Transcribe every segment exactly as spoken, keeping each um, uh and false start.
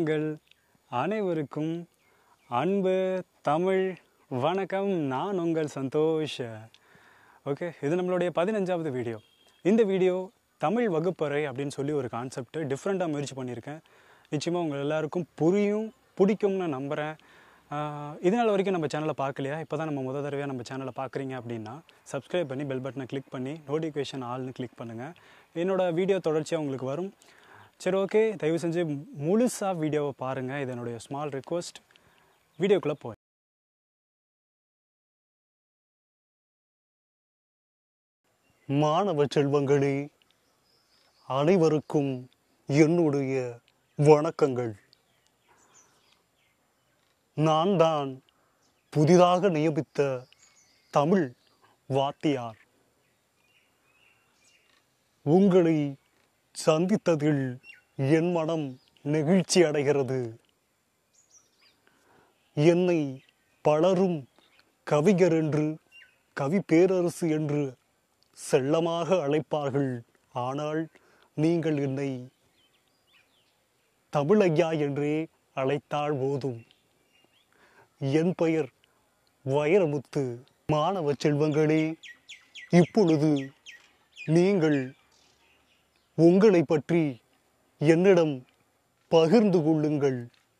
உங்கள் அனைவருக்கும் அன்பு தமிழ் வணக்கம். நான் உங்கள் சந்தோஷ். ஓகே, இது நம்மளுடைய பதினஞ்சாவது வீடியோ. இந்த வீடியோ தமிழ் வகுப்பறை அப்படின்னு சொல்லி ஒரு கான்செப்ட் டிஃப்ரெண்ட்டாக முயற்சி பண்ணியிருக்கேன். நிச்சயமாக உங்கள் எல்லாருக்கும் புரியும், பிடிக்கும்னு நம்புகிறேன். இதனால் வரைக்கும் நம்ம சேனலை பார்க்கலையா, இப்போ தான் நம்ம முதல் தடவையாக நம்ம சேனலை பார்க்குறீங்க அப்படின்னா சப்ஸ்கிரைப் பண்ணி பெல் பட்டனை கிளிக் பண்ணி நோட்டிஃபிகேஷன் ஆல்னு கிளிக் பண்ணுங்கள். என்னோடய வீடியோ தொடர்ச்சியாக உங்களுக்கு வரும். சரி, ஓகே, தயவு செஞ்சு முழுசாக வீடியோவை பாருங்கள். இது என்னுடைய ஸ்மால் ரிக்வெஸ்ட். வீடியோக்குள்ளே போய் மாணவ செல்வங்களே, அனைவருக்கும் என்னுடைய வணக்கங்கள். நான் தான் புதிதாக நியமித்த தமிழ் வாத்தியார். உங்களை சந்தித்ததில் என் மனம் நெகிழ்ச்சி அடைகிறது. என்னை பலரும் கவிஞர் என்று, கவி பேரரசு என்று செல்லமாக அழைப்பார்கள். ஆனால் நீங்கள் என்னை தமிழையா என்றே அழைத்தால் போதும். என் பெயர் வைரமுத்து. மாணவ செல்வங்களே, இப்பொழுது நீங்கள் உங்களை பற்றி என்னிடம் பகிர்ந்து கொள்ளுங்கள்.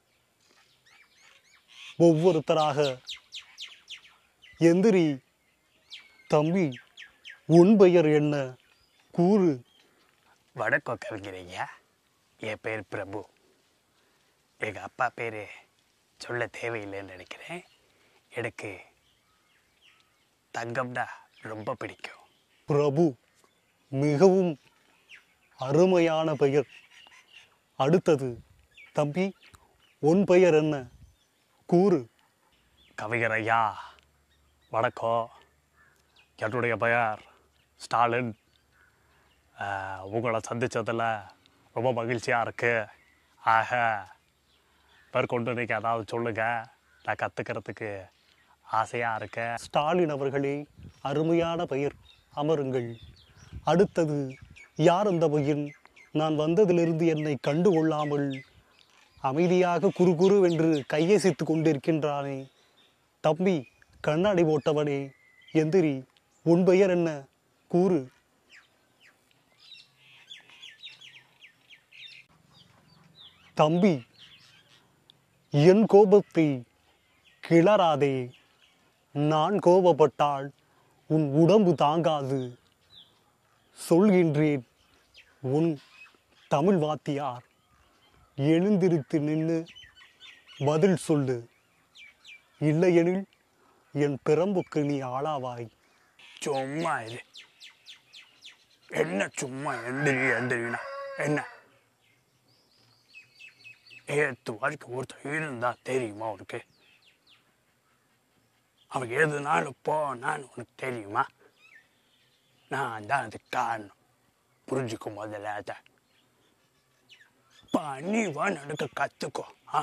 ஒவ்வொருத்தராக. எந்திரி தம்பி, உன் பெயர் என்ன? கூறு. வணக்கம் கவிஞரையா, என் பேர் பிரபு. எங்கள் அப்பா பேர் சொல்ல தேவையில்லைன்னு நினைக்கிறேன். எனக்கு தங்கம்னா ரொம்ப பிடிக்கும். பிரபு, மிகவும் அருமையான பெயர். அடுத்தது தம்பி, உன் பெயர் என்ன? கூறு. கவிஞரையா வணக்கம், என்னுடைய பெயர் ஸ்டாலின். உங்களை சந்தித்ததில் ரொம்ப மகிழ்ச்சியாக இருக்குது. ஆக மேற்கொண்டு நீங்கள் அதாவது சொல்லுங்கள், நான் கற்றுக்கிறதுக்கு ஆசையாக இருக்கேன். ஸ்டாலின் அவர்களே, அருமையான பெயர். அமருங்கள். அடுத்தது யார் அந்த பையன்? நான் வந்ததிலிருந்து என்னை கண்டு கொள்ளாமல் அமைதியாக குறு குறு என்று கையசித்து கொண்டிருக்கின்றானே. தம்பி, கண்ணாடி போட்டவனே, எந்திரி. உன் பெயர் என்ன? கூறு. தம்பி, என் கோபத்தை கிளறாதே. நான் கோபப்பட்டால் உன் உடம்பு தாங்காது. சொல்கின்றேன், உன் தமிழ் வாத்தியார். எழுந்திருத்து நின்று பதில் சொல்லு. இல்லையெனில் என் பிரம்புக்கு நீ ஆளாவாய். சும்மா இது என்ன? சும்மா எந்திரி எந்திரினா என்ன? ஏத்து வரைக்கும் ஒருத்தர் இருந்தா தெரியுமா உனக்கு? அவன் எதுனாலும் போனான்னு உனக்கு தெரியுமா? நான் தான் அது காரணம். புரிஞ்சுக்கும் முதல்ல அதை பணிவா நடக்க கற்றுக்கோ. ஆ,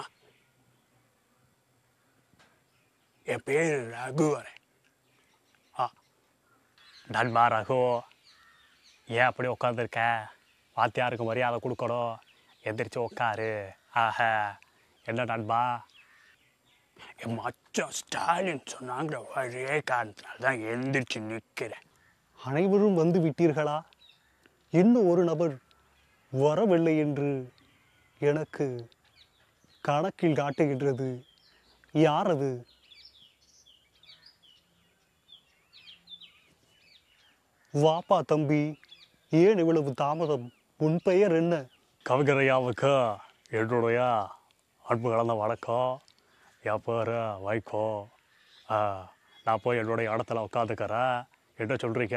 என் பேர் ரகுவரன். ஆ, நண்பா ரகு, ஏன் அப்படி உட்காந்துருக்க? வாத்தியாருக்கு மரியாதை கொடுக்கணும். எந்திரிச்சு உட்காரு. ஆஹ, என்ன நண்பா? என் மச்சான் ஸ்டாலின் சொன்னாங்கிற ஒரே காரணத்தினால தான் எந்திரிச்சு நிற்கிறேன். அனைவரும் வந்து விட்டீர்களா? இன்னும் ஒரு நபர் வரவில்லை என்று எனக்கு கணக்கில் காட்டுகின்றது. யார் அது? வாப்பா தம்பி, ஏன் இவ்வளவு தாமதம்? உன் பெயர் என்ன? கவிஞரையாவுக்கு என்னுடைய அன்பு கலந்த வணக்கம். என் பேர் வைகோ. நான் போய் என்னுடைய இடத்துல உட்காந்துக்கிறேன். என்ன சொல்கிறீங்க?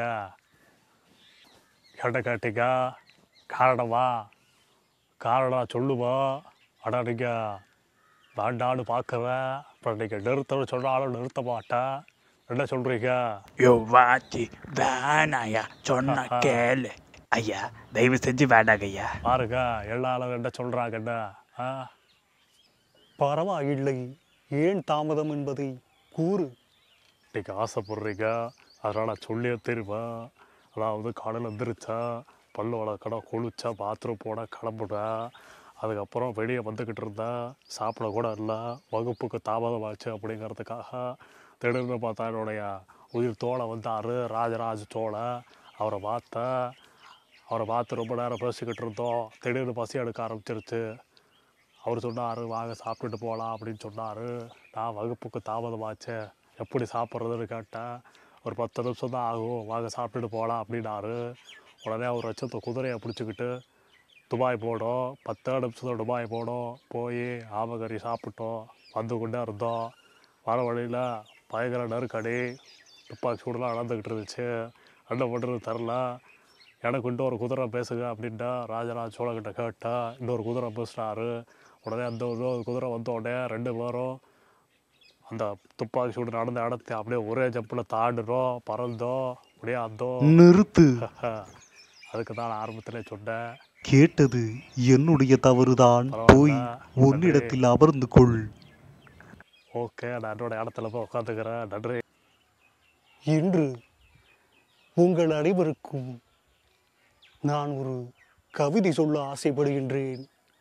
என்ன கேட்டீங்க? காரணமா? காரணம் சொல்லுமா? ஆனால் நீங்கள் வேண்டான்னு பார்க்குறேன். அப்புறம் நீங்கள் நிறுத்தன்னு சொன்னாலும் நிறுத்த மாட்டேன். என்ன சொல்கிறீங்க? யோ வாத்தி, வேணாயா, சொன்ன கேளு. ஐயா, தயவு செஞ்சு வேண்டாங்க ஐயா. பாருங்க, எல்லாரும் என்ன சொல்கிறாங்கன்னு. ஆ, பரவாயில்லை. ஏன் தாமதம் என்பதை கூறு. நீங்கள் ஆசைப்படுறீங்க, அதனால் சொல்லியே தெரியுவேன். அதாவது காலையில் எழுந்திரிச்சா, பல்லு வளர்க்கணும், குளிச்சா, பாத்ரூம் போனால் கிளம்புனேன். அதுக்கப்புறம் வெளியே வந்துக்கிட்டு இருந்தேன், சாப்பிட கூட இல்லை, வகுப்புக்கு தாமதமாச்சு அப்படிங்கிறதுக்காக. திடீர்னு பார்த்தா என்னுடைய உயிர் தோழை வந்தார், ராஜராஜ சோழை. அவரை பார்த்தேன். அவரை பார்த்து ரொம்ப நேரம் பேசிக்கிட்டு இருந்தோம். திடீர்னு பசி எடுக்க ஆரம்பிச்சிருச்சு. அவர் சொன்னார், வாங்க சாப்பிட்டுட்டு போகலாம் அப்படின்னு சொன்னார். நான் வகுப்புக்கு தாமதமாச்சு, எப்படி சாப்பிட்றதுன்னு கேட்டேன். ஒரு பத்து நிமிஷம் தான் ஆகும், வாங்க சாப்பிட்டுட்டு போகலாம் அப்படின்னாரு. உடனே அவர் வச்சு குதிரையை பிடிச்சிக்கிட்டு துபாய் போனோம். பத்து நிமிஷத்தில் துபாய் போனோம். போய் ஆமகறி சாப்பிட்டோம், வந்து கொண்டே இருந்தோம். வர வழியில் பயங்கர நெருக்கடி, துப்பாக்கி சூடெலாம் நடந்துக்கிட்டு இருந்துச்சு. என்ன பண்ணுறது தெரில. எனக்கு இன்னொரு குதிரை பேசுங்க அப்படின்ட்டு ராஜராஜ சோழக்கிட்ட கேட்டேன். இன்னொரு குதிரை பேசுனாரு. உடனே அந்த இன்னொரு குதிரை வந்த உடனே ரெண்டு பேரும் அந்த துப்பாக்கி சூடு நடந்த இடத்த அப்படியே ஒரே ஜம்பில் தாண்டினோம், பறந்தோம், அப்படியே அந்தோம். நிறுத்து. அதுக்கு தான் நான் ஆரம்பத்திலே சொன்னேன், கேட்டது என்னுடைய தவறுதான். போய் உன்னிடத்தில் அமர்ந்து கொள். ஓகே, நான் என்னோட இடத்துல போய் உட்காந்துக்கிறேன், நன்றி. இன்று உங்கள் அனைவருக்கும் நான் ஒரு கவிதை சொல்ல ஆசைப்படுகின்றேன்.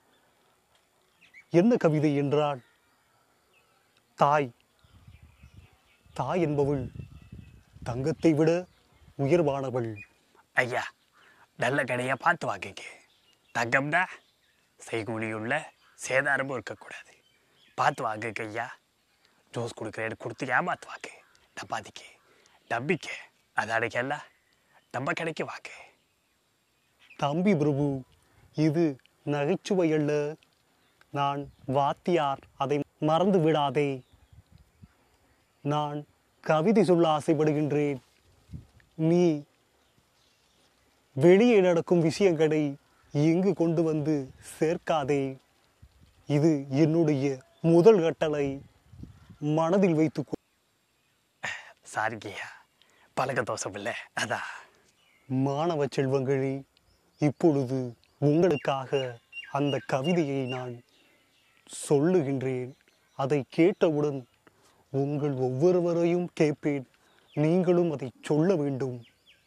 என்ன கவிதை என்றால், தாய் தாய் என்பவள் தங்கத்தை விட உயர்வானவள். ஐயா, நல்ல கடையாக பார்த்து வாங்கிக்க. தங்கம்னா செய்கூலியுள்ள சேதாரமும் இருக்கக்கூடாது. பார்த்து வாங்கிக்க ஐயா. ஜூஸ் கொடுக்குறேன்னு கொடுத்து ஏமாத்து வாங்க. டப்பாதிக்கு நம்பிக்கை அது அடைக்கல, நம்ம கடைக்கு வாங்க. தம்பி பிரபு, இது நகைச்சுவை அல்ல. நான் வாத்தியார், அதை மறந்து விடாதே. நான் கவிதை சொல்ல ஆசைப்படுகின்றேன். நீ வெளியே நடக்கும் விஷயங்களை இங்கு கொண்டு வந்து சேர்க்காதே. இது என்னுடைய முதல் கட்டளை, மனதில் வைத்துக்கொள். சாரிங்கய்யா, பழக்க தோசம் இல்லை அதான். மாணவ செல்வங்களே, இப்பொழுது உங்களுக்காக அந்த கவிதையை நான் சொல்லுகின்றேன். அதை கேட்டவுடன் உங்கள் ஒவ்வொருவரையும் கேட்பேன். நீங்களும் அதை சொல்ல வேண்டும்.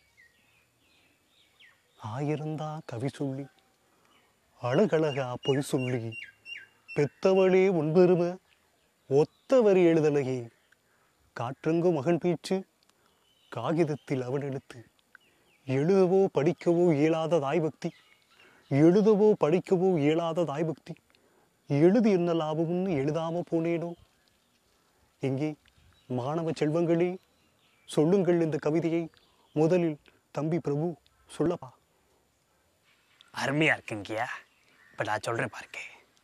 ஆயிரந்தா கவி சொல்லி அழகழகா பொய் சொல்லி பெத்தவளே உன்பெரும ஒத்தவரி எழுதலையே. காற்றெங்கு மகன் பேச்சு காகிதத்தில் அவன் எழுத்து. எழுதவோ படிக்கவோ இயலாத தாய்பக்தி. எழுதவோ படிக்கவோ இயலாத தாய்பக்தி. எழுதி என்ன லாபம்னு எழுதாம போனேனோ. எங்கே மாணவ செல்வங்களே, சொல்லுங்கள் இந்த கவிதையை. முதலில் தம்பி பிரபு சொல்லப்பா. அருமையாக இருக்குங்கய்யா. இப்போ நான் சொல்கிறேன் பாருங்க.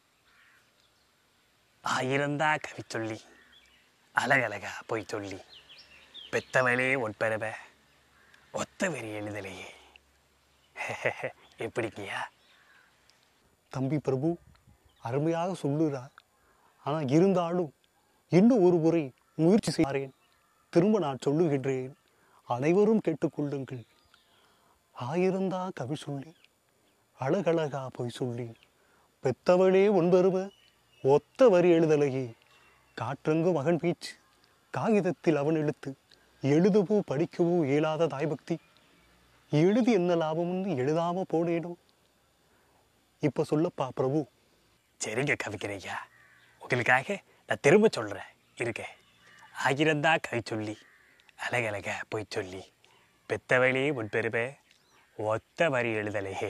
ஆயிரந்தா கவி சொல்லி அழகழகா போய் சொல்லி பெத்தவளே ஒன்பெறவ ஒத்த வெறி எழுதலையே. எப்படிங்கய்யா? தம்பி பிரபு அருமையாக சொல்லுகிறார். ஆனால் இருந்தாலும் இன்னும் ஒரு முறை முயற்சி செய்கிறேன். திரும்ப நான் சொல்லுகின்றேன், அனைவரும் கேட்டுக்கொள்ளுங்கள். ஆயிரந்தா கவி சொல்லி அழகழகா பொய் சொல்லி பெத்தவளே ஒன்பருவ ஒத்த வரி எழுதலையே. காற்றெங்கு மகன் பேச்சு காகிதத்தில் அவன் எழுத்து. எழுதவோ படிக்கவோ இயலாத தாய்பக்தி. எழுதி என்ன லாபம்னு எழுதாம போனேனோ. இப்ப சொல்லப்பா பிரபு. சரிங்க கவிக்கிறையா, உங்களுக்காக நான் திரும்ப சொல்கிறேன் இருக்க. ஆயிரந்தா கவி சொல்லி அழகழக போய் சொல்லி பெத்தவளே முன்பெருமை ஒத்த வரி எழுதலையே.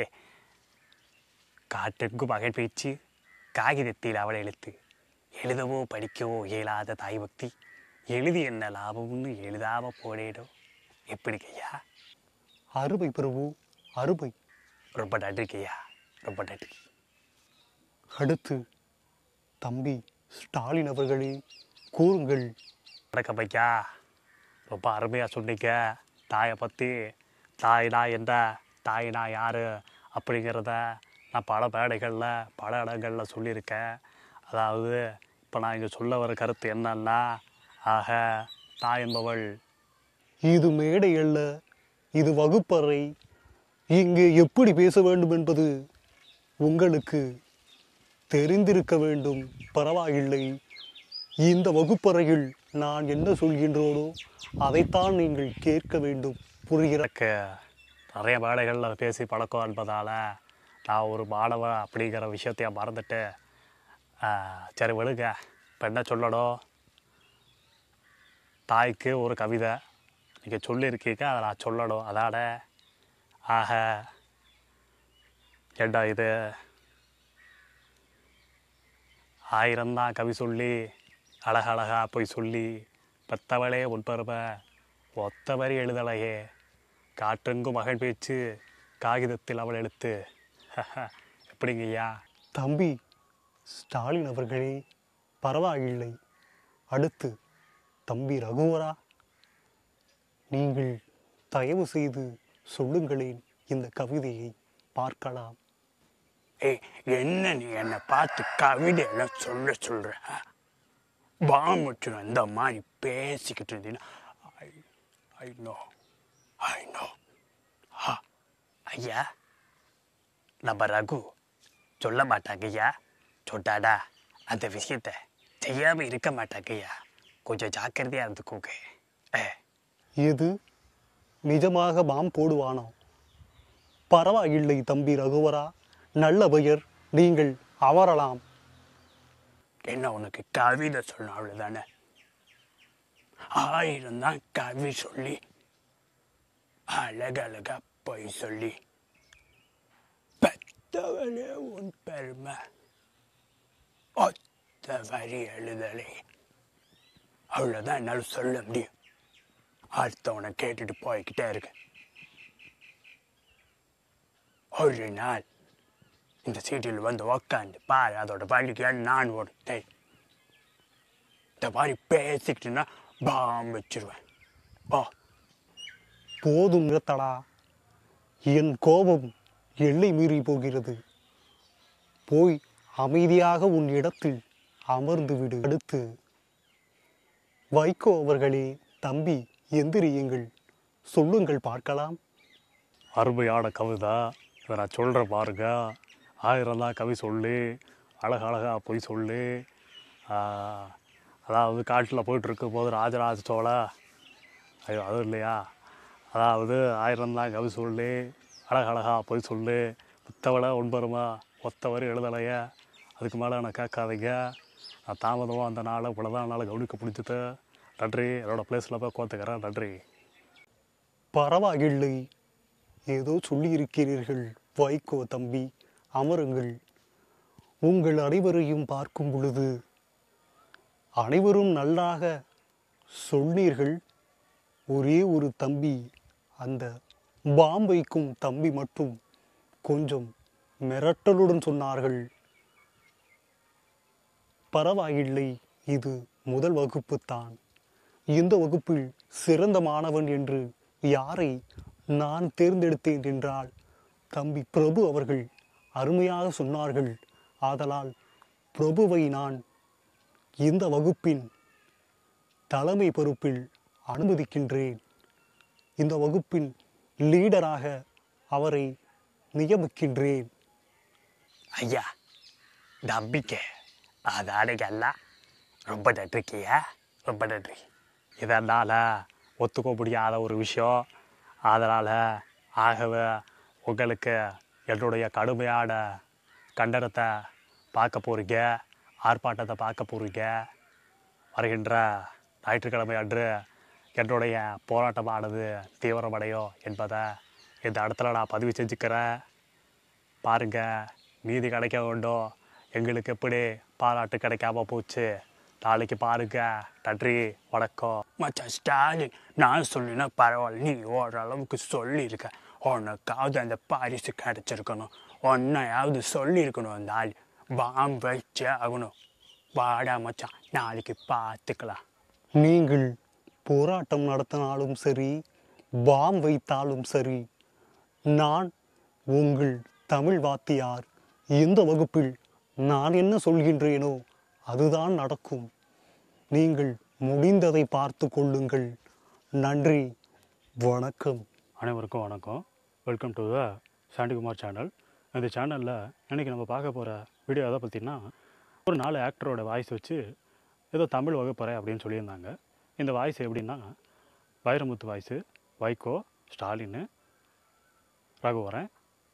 காட்டுக்கு மகன் பேச்சு காகிதத்தில் அவளை எழுத்து. எழுதவோ படிக்கவோ இயலாத தாய் பக்தி. எழுதி என்ன லாபம்னு எழுதாம போனேடும். எப்படிங்கய்யா? அருமை பிரபு, அருமை. ரொம்ப நன்றிங்கய்யா, ரொம்ப நன்றி. அடுத்து தம்பி ஸ்டாலின் அவர்களே, கூறுங்கள். வணக்கம் ஐயா, ரொம்ப அருமையாக சொன்னீங்க தாயை பற்றி. தாய்னா என்ன, தாய்னா யார் அப்படிங்கிறத நான் பல மேடைகளில் பல இடங்களில் சொல்லியிருக்கேன். அதாவது இப்போ நான் இங்கே சொல்ல வர கருத்து என்னன்னா, ஆக தாய் என்பவள். இது மேடை அல்ல, இது வகுப்பறை. இங்கு எப்படி பேச வேண்டும் என்பது உங்களுக்கு தெரிந்திருக்க வேண்டும். பரவாயில்லை. இந்த வகுப்பறையில் நான் என்ன சொல்கின்றோனோ அதைத்தான் நீங்கள் கேட்க வேண்டும். புரிகிற? எனக்கு நிறைய வேலைகளில் பேசி பழக்கம் என்பதால் நான் ஒரு மாணவன் அப்படிங்கிற விஷயத்தைய மறந்துட்டு ஆ, சரி விழுங்க. இப்போ என்ன சொல்லணும்? தாய்க்கு ஒரு கவிதை நீங்கள் சொல்லியிருக்கீங்க, அதை நான் சொல்லணும். அதான ஆக ஏண்டா இது ஆயிரம்தான் கவி சொல்லி அழகழகா போய் சொல்லி பெத்தவளே உன்பருமை ஒத்த வரி எழுதலையே காற்றெங்கும் மகள் பேச்சு காகிதத்தில் அவள் எழுத்து. எப்படிங்கய்யா? தம்பி ஸ்டாலின் அவர்களே, பரவாயில்லை. அடுத்து தம்பி ரகுவரா, நீங்கள் தயவு செய்து சொல்லுங்களேன் இந்த கவிதையை பார்க்கலாம். ஏய், என்ன நீ என்னை பார்த்து கவிதையெல்லாம் சொல்ல சொல்ற? பாமுச்சு அந்த மாதிரி பேசிக்கிட்டு இருந்தீங்கன்னா ஐ ஐ நோ ஐ நோ ஆ ஐயா, நம்ம ரகு சொல்ல மாட்டாங்க ஐயா. சொட்டாடா அந்த விஷயத்த செய்யாமல் இருக்க மாட்டாங்க ஐயா. கொஞ்சம் ஜாக்கிரதையாக இருந்துக்கோங்க. ஏ எது நிஜமாக பாம் போடுவானோ? பரவாயில்லை தம்பி ரகுவரா, நல்ல பெயர், நீங்கள் அமரலாம். என்ன உனக்கு கவிதை சொல்லணும் அவ்வளோதானே? ஆயிரம் தான் கவி சொல்லி அழகழகா போய் சொல்லி பெத்தவளே உன் பெருமை ஒத்த வரி எழுதலை. அவ்வளோதான் என்னால் சொல்ல முடியும். அடுத்தவனை கேட்டுட்டு போய்கிட்டே இருக்கு. ஒரு நாள் இந்த சீட்டில் வந்து உக்காந்து பாரு, அதோட பள்ளிக்கு நான் ஓடுத்தேன். இந்த மாதிரி பேசிக்கிட்டுன்னா பாம் வச்சிருவேன். ஓ போதும் நிறுத்தடா, என் கோபம் எல்லை மீறி போகிறது. போய் அமைதியாக உன் இடத்தில் அமர்ந்து விடு. அடுத்து வைகோ அவர்களே, தம்பி எந்திரியுங்கள், சொல்லுங்கள் பார்க்கலாம். அருமையான கவிதை, இதை நான் சொல்கிறேன் பாருங்க. ஆயிரம் தான் கவி சொல்லி அழகழகா போய் சொல்லி ஆ, அதாவது காட்டில் போயிட்டுருக்கும் போது ராஜராஜ சோழ ஐயோ அதுவும் இல்லையா, அதாவது ஆயிரம் தான் கவி சொல்லி அழகழகா போய் சொல்லி புத்தவளை ஒன்பருமா ஒத்த வரி எழுதலைய. அதுக்கு மேலே நான் கேட்காதீங்க. நான் தாமதமாக அந்த நாளை இவ்வளோதான் நாளை கவனிக்க பிடிச்சது. நன்றி. என்னோடய ப்ளேஸில் போய் கோத்துக்கிறேன். நன்றி. பரவாயில்லை, ஏதோ சொல்லியிருக்கிறீர்கள் வைகோ தம்பி, அமருங்கள். உங்கள் அனைவரையும் பார்க்கும் பொழுது அனைவரும் நல்லாக சொன்னீர்கள். ஒரே ஒரு தம்பி, அந்த பாம் வைக்கும் தம்பி மட்டும் கொஞ்சம் மிரட்டலுடன் சொன்னார்கள். பரவாயில்லை, இது முதல் வகுப்பு தான். இந்த வகுப்பில் சிறந்த மாணவன் என்று யாரை நான் தேர்ந்தெடுத்தேன் என்றால் தம்பி பிரபு அவர்கள் அருமையாக சொன்னார்கள். ஆதலால் பிரபுவை நான் இந்த வகுப்பின் தலைமை பொறுப்பில் அனுமதிக்கின்றேன். இந்த வகுப்பின் லீடராக அவரை நியமிக்கின்றேன். ஐயா, நம்பிக்கை அதாடைகள்லாம் ரொம்ப நன்றிக்கையா, ரொம்ப நன்றி. இதனால் ஒத்துக்க முடியாத ஒரு விஷயம். அதனால் ஆகவே உங்களுக்கு என்னுடைய கடுமையான கண்டனத்தை பார்க்க போகிறீங்க, ஆர்ப்பாட்டத்தை பார்க்க போகிறீங்க. வருகின்ற ஞாயிற்றுக்கிழமை அன்று என்னுடைய போராட்டமானது தீவிரமடையும் என்பதை இந்த இடத்துல நான் பதிவு செஞ்சுக்கிறேன். பாருங்கள், நீதி கிடைக்க வேண்டும். எங்களுக்கு எப்படி பாராட்டு கிடைக்காம போச்சு, நாளைக்கு பாருங்க. நன்றி, வணக்கம். மச்சான் ஸ்டாலின், நான் சொல்லினா பரவாயில்ல, நீ ஓரளவுக்கு சொல்லியிருக்க. உனக்காவது அந்த பரிசு கிடச்சிருக்கணும், உன்னையாவது சொல்லியிருக்கணும். அந்த ஆள் பாம் வச்சே ஆகணும். வாடா மச்சான், நாளைக்கு பார்த்துக்கலாம். நீங்கள் போராட்டம் நடத்தினாலும் சரி, பாம் வைத்தாலும் சரி, நான் உங்கள் தமிழ் வாத்தியார். இந்த வகுப்பில் நான் என்ன சொல்கின்றேனோ அதுதான் நடக்கும். நீங்கள் முடிந்ததை பார்த்து கொள்ளுங்கள். நன்றி, வணக்கம். அனைவருக்கும் வணக்கம். Welcome to the Sandikumar channel. இந்த சேனலில் இன்றைக்கி நம்ம பார்க்க போகிற வீடியோ எதை பற்றினா, ஒரு நாலு ஆக்டரோட வாய்ஸ் வச்சு ஏதோ தமிழ் வகுப்பறை அப்படின்னு சொல்லியிருந்தாங்க. இந்த வாய்ஸ் எப்படின்னா, வைரமுத்து வாய்ஸு, வைகோ, ஸ்டாலின், ரகுவரன்,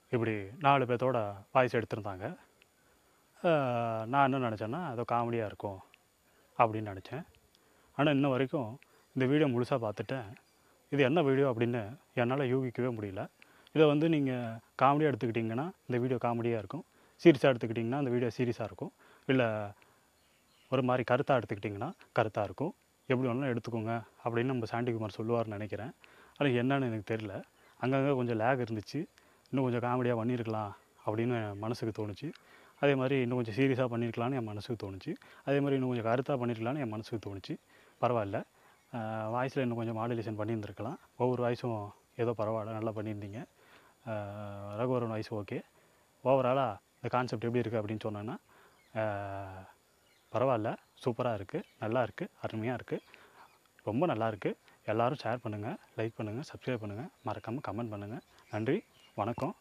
இப்படி நாலு பேர்த்தோட வாய்ஸ் எடுத்திருந்தாங்க. அஹ் நான் என்ன நினச்சேன்னா ஏதோ காமெடியாக இருக்கும் அப்படின்னு நினச்சேன். ஆனால் இன்ன வரைக்கும் இந்த வீடியோ முழுசாக பார்த்துட்டேன். இது என்ன வீடியோ அப்படின்னு என்னால் யூகிக்கவே முடியல. இதை வந்து நீங்கள் காமெடியாக எடுத்துக்கிட்டிங்கன்னா இந்த வீடியோ காமெடியாக இருக்கும், சீரியஸாக எடுத்துக்கிட்டிங்கன்னா இந்த வீடியோ சீரியஸாக இருக்கும், இல்லை ஒரு மாதிரி கருத்தாக எடுத்துக்கிட்டிங்கன்னா கருத்தாக இருக்கும். எப்படி வேணாலும் எடுத்துக்கோங்க அப்படின்னு நம்ம சாண்டிகுமார் சொல்லுவார்னு நினைக்கிறேன். அது என்னன்னு எனக்கு தெரியல. அங்கங்கே கொஞ்சம் லேக் இருந்துச்சு, இன்னும் கொஞ்சம் காமெடியாக பண்ணியிருக்கலாம் அப்படின்னு என் மனசுக்கு தோணுச்சு. அதே மாதிரி இன்னும் கொஞ்சம் சீரியஸாக பண்ணியிருக்கலான்னு என் மனசுக்கு தோணுச்சு. அதே மாதிரி இன்னும் கொஞ்சம் கருத்தாக பண்ணியிருக்கலான்னு என் மனசுக்கு தோணுச்சு. பரவாயில்ல, வாய்ஸில் இன்னும் கொஞ்சம் மாடுலேஷன் பண்ணியிருந்துருக்கலாம். ஒவ்வொரு வாய்ஸும் ஏதோ பரவாயில்ல, நல்லா பண்ணியிருந்தீங்க. Raghuvaran voice okay. ஓவராலாக இந்த கான்செப்ட் எப்படி இருக்குது அப்படின்னு சொன்னேன்னா பரவாயில்ல, சூப்பராக இருக்குது, நல்லா இருக்குது, அருமையாக இருக்குது, ரொம்ப நல்லா இருக்குது. எல்லோரும் ஷேர் பண்ணுங்கள், லைக் பண்ணுங்கள், சப்ஸ்கிரைப் பண்ணுங்கள், மறக்காமல் கமெண்ட் பண்ணுங்கள். நன்றி, வணக்கம்.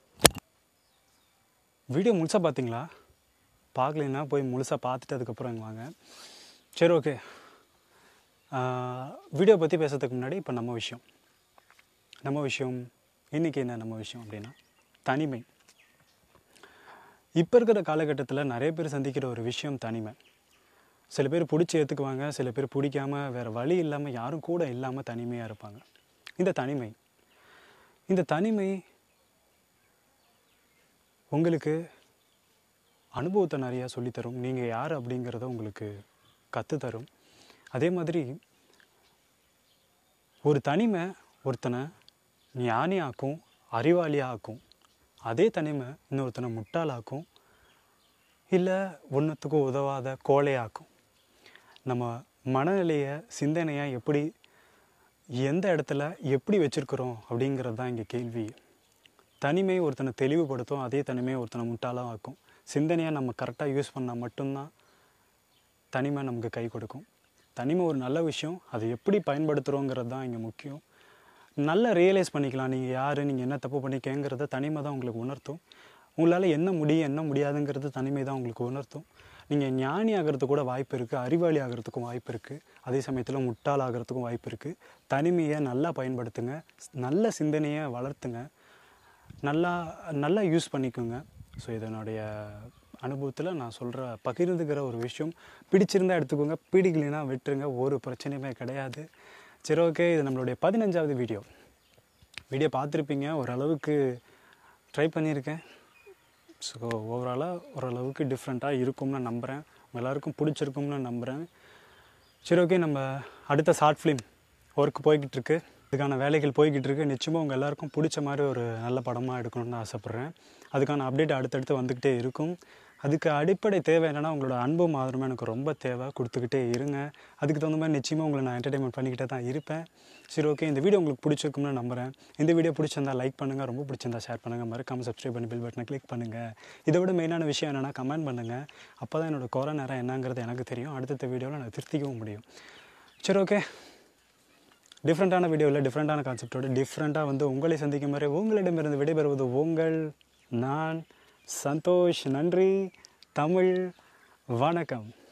வீடியோ முழுசாக பார்த்தீங்களா? பார்க்கலைன்னா போய் முழுசாக பார்த்துட்டு அதுக்கப்புறம் இங்கே வாங்க. சரி, ஓகே. வீடியோ பற்றி பேசுறதுக்கு முன்னாடி இப்போ நம்ம விஷயம் நம்ம விஷயம் இன்றைக்கி என்ன நம்ம விஷயம் அப்படின்னா தனிமை. இப்போ இருக்கிற காலகட்டத்தில் நிறைய பேர் சந்திக்கிற ஒரு விஷயம் தனிமை. சில பேர் பிடிச்சி ஏற்றுக்குவாங்க, சில பேர் பிடிக்காமல் வேறு வழி இல்லாமல் யாரும் கூட இல்லாமல் தனிமையாக இருப்பாங்க. இந்த தனிமை இந்த தனிமை உங்களுக்கு அனுபவத்தை நிறையா சொல்லித்தரும். நீங்கள் யார் அப்படிங்கிறத உங்களுக்கு கற்றுத்தரும். அதே மாதிரி ஒரு தனிமை ஒருத்தனை ஞானியாக்கும், அறிவாளியாக்கும். அதே தனிமை இன்னொருத்தனை முட்டாளாக்கும், இல்லை ஒன்றுத்துக்கும் உதவாத கோழையாக்கும். நம்ம மனநிலையை, சிந்தனையை எப்படி எந்த இடத்துல எப்படி வச்சுருக்கிறோம் அப்படிங்கிறது தான் இங்கே கேள்வி. தனிமை ஒருத்தனை தெளிவுபடுத்தும், அதே தனிமையை ஒருத்தனை முட்டாளாக ஆக்கும். சிந்தனையை நம்ம கரெக்டாக யூஸ் பண்ணால் மட்டும்தான் தனிமை நமக்கு கை கொடுக்கும். தனிமை ஒரு நல்ல விஷயம், அதை எப்படி பயன்படுத்துகிறோங்கிறது தான் இங்கே முக்கியம். நல்லா ரியலைஸ் பண்ணிக்கலாம் நீங்கள் யார், நீங்கள் என்ன தப்பு பண்ணிக்கங்கிறத தனிமை தான் உங்களுக்கு உணர்த்தும். உங்களால் என்ன முடியும் என்ன முடியாதுங்கிறது தனிமை தான் உங்களுக்கு உணர்த்தும். நீங்கள் ஞானி ஆகிறதுக்கு கூட வாய்ப்பு இருக்குது, அறிவாளி ஆகிறதுக்கும் வாய்ப்பு இருக்குது, அதே சமயத்தில் முட்டாள் ஆகிறதுக்கும் வாய்ப்பு இருக்குது. தனிமையை நல்லா பயன்படுத்துங்க, நல்ல சிந்தனையை வளர்த்துங்க, நல்லா நல்லா யூஸ் பண்ணிக்கோங்க. ஸோ இதனுடைய அனுபவத்தில் நான் சொல்கிற பகிர்ந்துக்கிற ஒரு விஷயம். பிடிச்சிருந்தால் எடுத்துக்கோங்க, பிடிக்கலைன்னா விட்டுருங்க, ஒரு பிரச்சனையுமே கிடையாது. சரி, ஓகே. இது நம்மளுடைய பதினஞ்சாவது வீடியோ வீடியோ பார்த்துருப்பீங்க. ஓரளவுக்கு ட்ரை பண்ணியிருக்கேன். ஸோ ஓவராலாக ஓரளவுக்கு டிஃப்ரெண்ட்டாக இருக்கும்னு நான் நம்புகிறேன். உங்கள் எல்லாருக்கும் பிடிச்சிருக்கும்னு நம்புகிறேன். சரி, ஓகே. நம்ம அடுத்த ஷார்ட் ஃபிலிம் ஒர்க் போய்கிட்டு இருக்கு, அதுக்கான வேலைகள் போய்கிட்டு இருக்கு. நிச்சயமாக உங்கள் எல்லாருக்கும் பிடிச்ச மாதிரி ஒரு நல்ல படமாக எடுக்கணும்னு ஆசைப்பட்றேன். அதுக்கான அப்டேட் அடுத்தடுத்து வந்துக்கிட்டே இருக்கும். அதுக்கு அடிப்படை தேவை என்னென்னா உங்களோட அன்பும் ஆதரவும் எனக்கு ரொம்ப தேவை. கொடுத்துக்கிட்டே இருங்க. அதுக்கு தகுந்த மாதிரி நிச்சயமாக உங்களை நான் என்டர்டெயின்மெண்ட் பண்ணிக்கிட்டே தான் இருப்பேன். சரி, ஓகே. இந்த வீடியோ உங்களுக்கு பிடிச்சிருக்கும்னு நம்புகிறேன். இந்த வீடியோ பிடிச்சிருந்தா லைக் பண்ணுங்கள், ரொம்ப பிடிச்சிருந்தா ஷேர் பண்ணுங்கள், மறக்காமல் சப்ஸ்கிரைப் பண்ணி பெல் பட்டனை கிளிக் பண்ணுங்கள். இதை விட மெயினான விஷயம் என்னென்னா கமெண்ட் பண்ணுங்கள். அப்போ தான் என்னோடய குறை நேரம் என்னங்கிறது எனக்கு தெரியும். அடுத்த வீடியோவில் நான் திருத்திக்கவும் முடியும். சரி, ஓகே. டிஃப்ரெண்ட்டான வீடியோவில் டிஃப்ரெண்ட்டான கான்செப்டோடு டிஃப்ரெண்ட்டாக வந்து உங்களை சந்திக்கும் மாதிரி உங்களிடமிருந்து விடைபெறுவது உங்கள் நான் சந்தோஷ். நன்றி. தமிழ் வணக்கம்.